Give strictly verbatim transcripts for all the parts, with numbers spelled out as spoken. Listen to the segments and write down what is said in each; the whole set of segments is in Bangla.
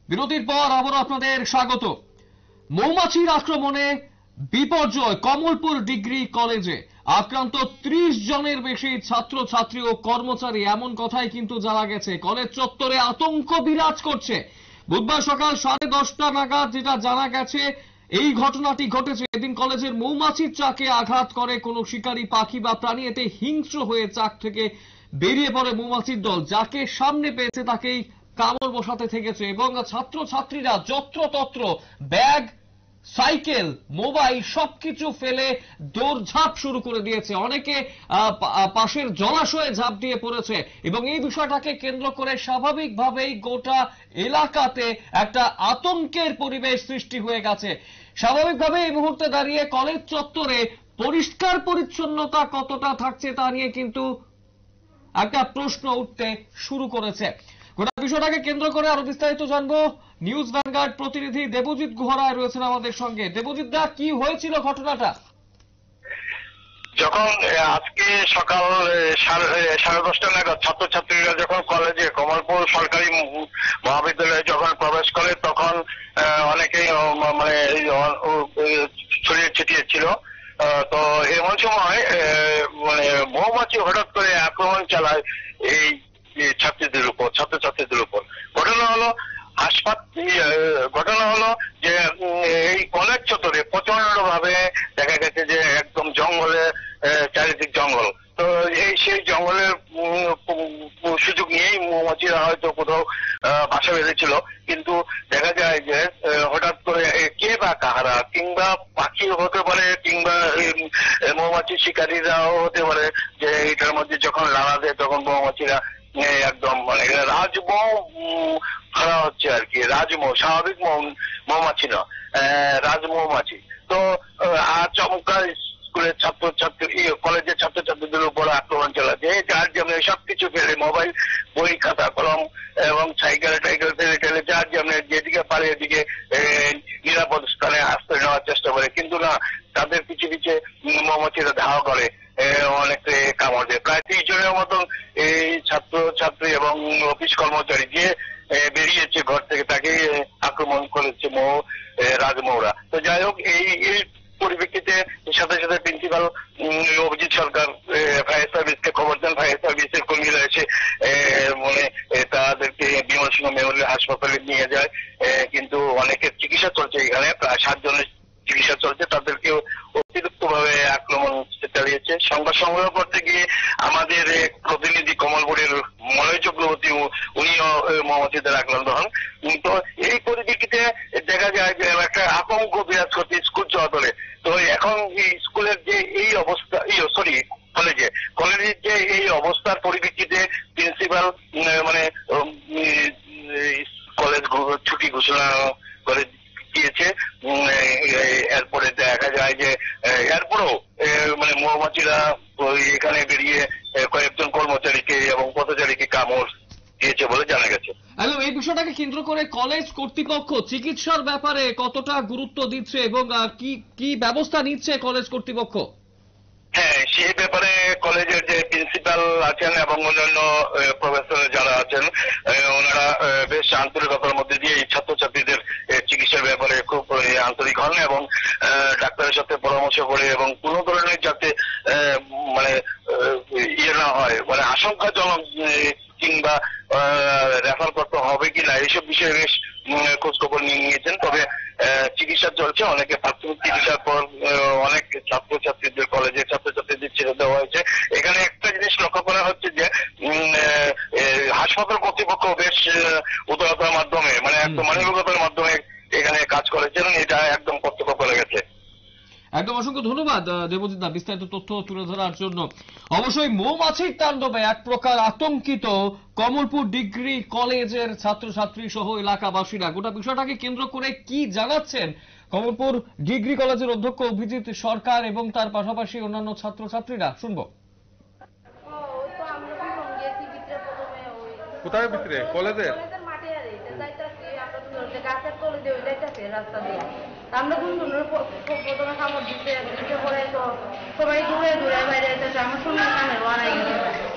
বিরতির পর আবার আপনাদের স্বাগত। মৌমাছির আক্রমণে বিপর্যয় কমলপুর ডিগ্রি কলেজে আক্রান্ত ত্রিশ জনের বেশি ছাত্রছাত্রী ও কর্মচারী, এমন কথাই কিন্তু জানা গেছে। কলেজ চত্বরে আতঙ্ক বিরাজ করছে। বুধবার সকাল সাড়ে দশটা নাগাদ যেটা জানা গেছে, এই ঘটনাটি ঘটেছে। এদিন কলেজের মৌমাছির চাকে আঘাত করে কোনো শিকারী পাখি বা প্রাণী। এতে হিংস্র হয়ে চাক থেকে বেরিয়ে পড়ে মৌমাছির দল। যাকে সামনে পেয়েছে তাকেই কামড় বসাতে থেকেছে এবং ছাত্রছাত্রীরা যত্রতত্র ব্যাগ, সাইকেল, মোবাইল সবকিছু ফেলে দৌড়ঝাঁপ শুরু করে দিয়েছে। অনেকে পাশের জলাশয়ে ঝাঁপ দিয়ে পড়েছে এবং এই বিষয়টাকে কেন্দ্র করে স্বাভাবিকভাবেই গোটা এলাকাতে একটা আতঙ্কের পরিবেশ সৃষ্টি হয়ে গেছে। স্বাভাবিকভাবে এই মুহূর্তে দাঁড়িয়ে কলেজ চত্বরে পরিষ্কার পরিচ্ছন্নতা কতটা থাকছে তা নিয়ে কিন্তু একটা প্রশ্ন উঠতে শুরু করেছে। গোটা বিষয়টাকে কেন্দ্র করে আরো বিস্তারিত জানবো। নিউজ ভ্যানগার্ড প্রতিনিধি দেবজিৎ গুহরায় রয়েছেন আমাদের সঙ্গে। দেবজিৎ দা, কি হয়েছিল ঘটনাটা? যখন আজকে সকাল সাড়ে দশটা নাগাদ ছাত্রছাত্রীরা যখন কলেজে কমলপুর সরকারি মহাবিদ্যালয়ে যখন প্রবেশ করে, তখন অনেকেই মানে ছড়িয়ে ছিটিয়ে ছিল। তো এমন সময় মানে মৌমাছি হঠাৎ করে আক্রমণ চালায় এই ছাত্রীদের উপর, ছাত্রছাত্রীদের উপর। ঘটনা হলো হাসপাতাল ঘটনা হলো যে এই কলেজ চত্বরে প্রচন্ড ভাবে দেখা গেছে যে একদম জঙ্গলে, চারিদিক জঙ্গল। তো এই সেই জঙ্গলের সুযোগ নিয়েই মৌমাছিরা হয়তো কোথাও বাসা বেঁধেছিল। কিন্তু দেখা যায় যে হঠাৎ করে কে বা কাহারা, কিংবা পাখি হতে পারে, কিংবা মৌমাছি শিকারীরাও হতে পারে, যে এটার মধ্যে যখন লাড়া দেয় তখন মৌমাছিরা একদম মানে রাজমৌ ধরা হচ্ছে আর কি। রাজমৌ, স্বাভাবিক মৌমাছি না, রাজমৌমাছি। তো আচমকা স্কুলের ছাত্রছাত্রী, কলেজের ছাত্রছাত্রীদের উপর আক্রমণ চালাচ্ছে। যার জন্য সবকিছু ফেলে, মোবাইল, বই, খাতা, কলম এবং সাইকেল টাইকেল ফেলে টেলে যার জন্য যেদিকে পারে এদিকে নিরাপদ স্থানে আশ্রয় নেওয়ার চেষ্টা করে। কিন্তু না, তাদের পিছে পিছে মৌমাছিরা ধাওয়া করে, অনেকে কামড় দেয়। প্রায় ত্রিশ জনের মতন এই ছাত্রছাত্রী এবং অফিস কর্মচারী যে বেরিয়েছে ঘর থেকে, তাকে আক্রমণ করেছে মৌ রাজমৌরা। তো যাই হোক, এই এই পরিপ্রেক্ষিতে সাথে সাথে প্রিন্সিপাল অভিজিৎ সরকার ফায়ার সার্ভিসকে খবর দেন। ফায়ার সার্ভিসের কর্মীরা এসে মানে তাদেরকে বিমল সিংহ মেমোরিয়াল হাসপাতালে নিয়ে যায়। কিন্তু অনেকের চিকিৎসা চলছে, এখানে প্রায় সাত জনের চিকিৎসা চলছে। তাদেরকে অতিরিক্ত ভাবে আক্রমণ চালিয়েছে। সংবাদ সংগ্রহ করতে গিয়ে আমাদের প্রতিনিধি কমলপুরের মলয় চক্রবর্তী, উনিও মৌমাছিদের আক্রান্ত হন। তো এই পরিপ্রেক্ষিতে দেখা যায় যে একটা আতঙ্ক বিরাজ করছে স্কুল চত্বরে। তো এখন স্কুলের যে এই অবস্থা, সরি কলেজে কলেজের যে এই অবস্থার পরিপ্রেক্ষিতে প্রিন্সিপাল মানে কলেজ ছুটি ঘোষণা করে দিয়েছে। এরপরে দেখা যায় যে এরপরেও মানে মৌমাছিরা এখানে বেরিয়ে কয়েকজন কর্মচারীকে এবং পথচারীকে কামড় দিয়েছে বলে জানা গেছে। একদম এই বিষয়টাকে কেন্দ্র করে কলেজ কর্তৃপক্ষ চিকিৎসার ব্যাপারে কতটা গুরুত্ব দিচ্ছে এবং কি কি ব্যবস্থা নিচ্ছে কলেজ কর্তৃপক্ষ? হ্যাঁ, সেই ব্যাপারে কলেজের যে প্রিন্সিপাল আছেন এবং অন্যান্য প্রফেসর যারা আছেন, ওনারা বেশ আন্তরিকতার মধ্যে দিয়ে এই ছাত্রছাত্রীদের চিকিৎসার ব্যাপারে খুব আন্তরিক হন এবং ডাক্তারের সাথে পরামর্শ করে এবং কোনো ধরনের যাতে মানে ইয়ে না হয়, মানে আশঙ্কাজনক কিংবা রেফার করতে হবে কিনা এইসব বিষয়ে বেশ খোঁজখবর নিয়ে নিয়েছেন। তবে চিকিৎসা চলছে। অনেকে প্রাথমিক চিকিৎসার পর অনেক ছাত্রছাত্রীদের, কলেজের ছাত্রছাত্রীদের ছেড়ে দেওয়া হয়েছে। এখানে একটা জিনিস লক্ষ্য করা হচ্ছে যে হাসপাতাল কর্তৃপক্ষ বেশ উদারতার মাধ্যমে, মানে একদম মানবিকতার মাধ্যমে এখানে কাজ করেছেন। এটা একদম কর্তব্য করে গেছে। একদম অসংখ্য ধন্যবাদ দেবজিৎ দা বিস্তারিত তথ্য তুলে ধরার জন্য। অবশ্যই মৌমাছির তাণ্ডবে এক প্রকার আতঙ্কিত কমলপুর ডিগ্রি কলেজের ছাত্রছাত্রী সহ এলাকাবাসীরা। গোটা বিষয়টাকে কেন্দ্র করে কি জানাচ্ছেন কমলপুর ডিগ্রি কলেজের অধ্যক্ষ অভিজিৎ সরকার এবং তার পাশাপাশি অন্যান্য ছাত্রছাত্রীরা, শুনবো। কোথায় ভিতরে কলেজের গাছের তলে দিয়ে যাইতেছে রাস্তা দিয়ে। আমরা গুনগুনের প্রথমে কামড় দিতে দিতে পরে তো সবাই দূরে দূরে বাইরে যেতেছে। আমার শুনে কানে বানাই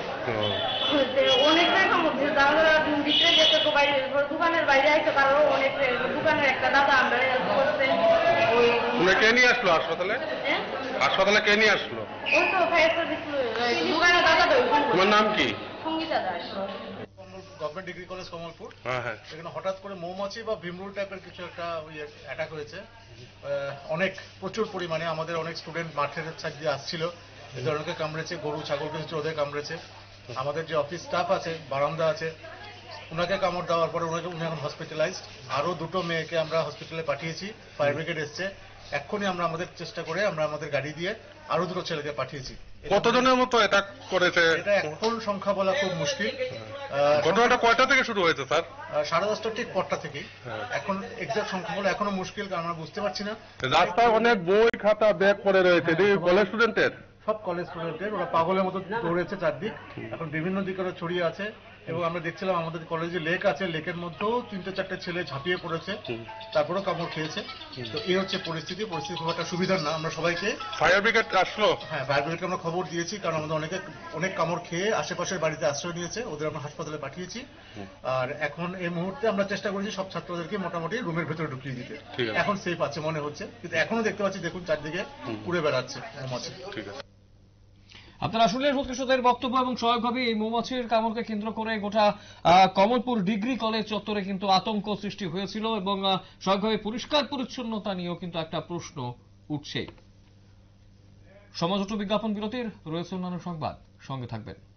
অনেকটাই কামড় দিচ্ছে। তাহলে ভিতরে যেতে তো বাইরে দোকানের বাইরে আইসে, তারও অনেক দোকানের একটা দাদা আমরা হেল্প করছে। ওই উনি কে নিয়ে আসলো হাসপাতালে? হ্যাঁ? হাসপাতালে কে নিয়ে আসলো? ওই তো ফায়ার সার্ভিস দোকানের দাদা তো তোমার নাম কি? Sangita Das. Government degree college Kamalpur. হ্যাঁ হ্যাঁ। এখানে হঠাৎ করে মৌমাছি বা ভিমরুল টাইপের কিছু একটা অ্যাটাক হয়েছে। আহ, অনেক প্রচুর পরিমাণে আমাদের অনেক স্টুডেন্ট মাঠের সাইড দিয়ে আসছিল, এদের অনেকে কামড়েছে, গরু ছাগল কিছু ওদের কামড়েছে। আমাদের যে অফিস স্টাফ আছে, বারান্দা আছে, ওনাকে কামড় দেওয়ার পরে ওনাকে উনি এখন হসপিটালাইজড। আরো দুটো মেয়েকে আমরা হসপিটালে পাঠিয়েছি, ফায়ার ব্রিগেড এসছে। এক্ষুনি আমরা আমাদের চেষ্টা করে আমরা আমাদের গাড়ি দিয়ে আরো দুটো ছেলেকে পাঠিয়েছি। কতজনের মতো অ্যাটাক করেছে? এটা এখন সংখ্যা বলা খুব মুশকিল। ঘটনাটা কয়টা থেকে শুরু হয়েছে স্যার? আহ, সাড়ে দশটার ঠিক পরটা থেকেই। হ্যাঁ। এখন এক্সাক্ট সংখ্যা বলে এখনো মুশকিল, কারণ আমরা বুঝতে পারছি না। রাস্তায় অনেক বই খাতা ব্যাগ পড়ে রয়েছে, কলেজ স্টুডেন্টের। সব কলেজ স্টুডেন্টের, ওরা পাগলের মতো দৌড়েছে চারদিক, এখন বিভিন্ন দিকে ওরা ছড়িয়ে আছে। এবং আমরা দেখছিলাম আমাদের কলেজে লেক আছে, লেকের মধ্যেও তিনটে চারটে ছেলে ঝাঁপিয়ে পড়েছে, তারপরেও কামড় খেয়েছে। তো এই হচ্ছে পরিস্থিতি। পরিস্থিতি খুব একটা সুবিধার না। আমরা সবাইকে ফায়ার ব্রিগেড আসলো? হ্যাঁ, ফায়ার ব্রিগেডকে আমরা খবর দিয়েছি, কারণ আমাদের অনেকে অনেক কামড় খেয়ে আশেপাশের বাড়িতে আশ্রয় নিয়েছে, ওদের আমরা হাসপাতালে পাঠিয়েছি। আর এখন এই মুহূর্তে আমরা চেষ্টা করেছি সব ছাত্রদেরকে মোটামুটি রুমের ভেতরে ঢুকিয়ে দিতে। ঠিক আছে। এখন সেফ আছে মনে হচ্ছে, কিন্তু এখনো দেখতে পাচ্ছি, দেখুন চারদিকে উড়ে বেড়াচ্ছে মৌমাছি। ঠিক আছে। আপনারা শুনলেন সত্যিশোধের বক্তব্য এবং স্বাভাবিকভাবে এই মৌমাছির কামড়কে কেন্দ্র করে গোটা আহ, কমলপুর ডিগ্রি কলেজ চত্বরে কিন্তু আতঙ্ক সৃষ্টি হয়েছিল এবং আহ, স্বাভাবিকভাবে পরিষ্কার পরিচ্ছন্নতা নিয়েও কিন্তু একটা প্রশ্ন উঠছে। সমাজ ও বিজ্ঞাপন বিরতির রয়েছে অন্যান্য সংবাদ, সঙ্গে থাকবেন।